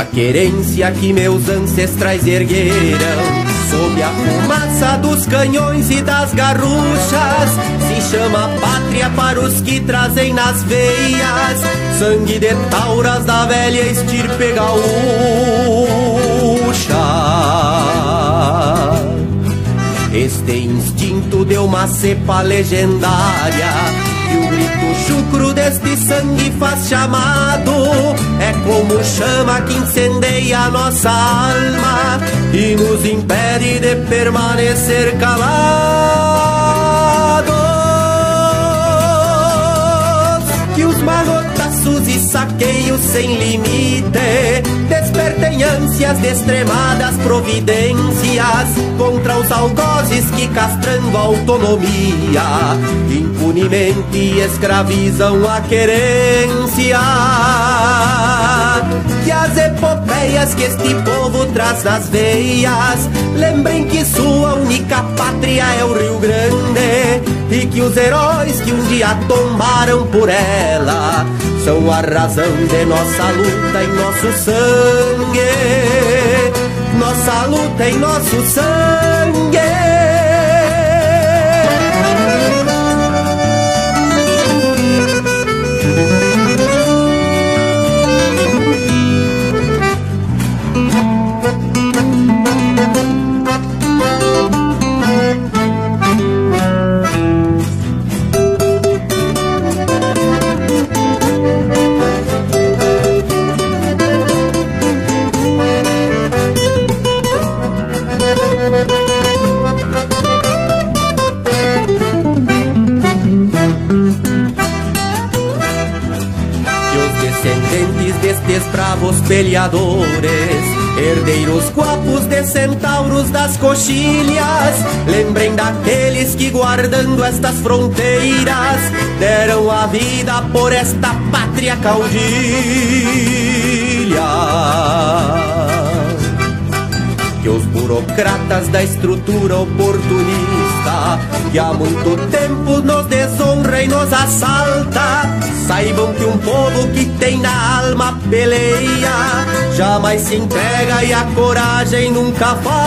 querência que meus ancestrais ergueram sob a fumaça dos canhões e das garruchas, se chama pátria para os que trazem nas veias sangue de tauras da velha estirpe gaúcha. Este instinto de uma cepa legendária, e o grito chucro deste sangue faz chamado, é como chama que incendeia a nossa alma e nos impede de permanecer calados. Que os manotaços e saqueios sem limite despertem ânsias de extremadas providências contra os algozes que, castrando a autonomia, impunemente escravizam a querência. Que as epopeias que este povo traz nas veias lembrem que sua única pátria é o Rio Grande, e que os heróis que um dia tombaram por ela são a razão de nossa luta em nosso sangue, nossa luta em nosso sangue. Destes bravos peleadores, herdeiros guapos de centauros das coxilhas, lembrem daqueles que, guardando estas fronteiras, deram a vida por esta pátria caudilha. Que os burocratas da estrutura oportunista, que há muito tempo nos desonra e nos assalta, saibam que um povo que tem na alma peleia jamais se entrega e a coragem nunca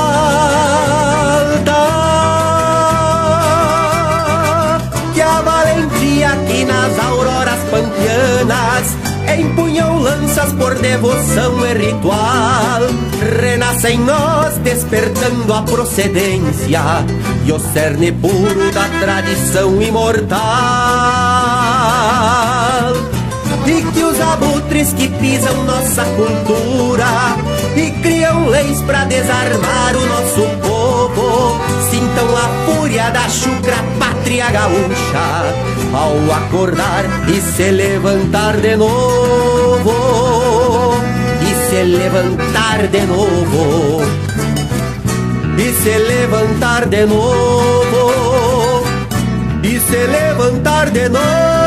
falta. Que a valentia que nas auroras pampianas empunham lanças por devoção e ritual renasce em nós, despertando a procedência e o cerne puro da tradição imortal. E que os abutres que pisam nossa cultura e criam leis pra desarmar o nosso povo sintam a fúria da chucra pátria gaúcha ao acordar e se levantar de novo, e se levantar de novo, e se levantar de novo, e se levantar de novo.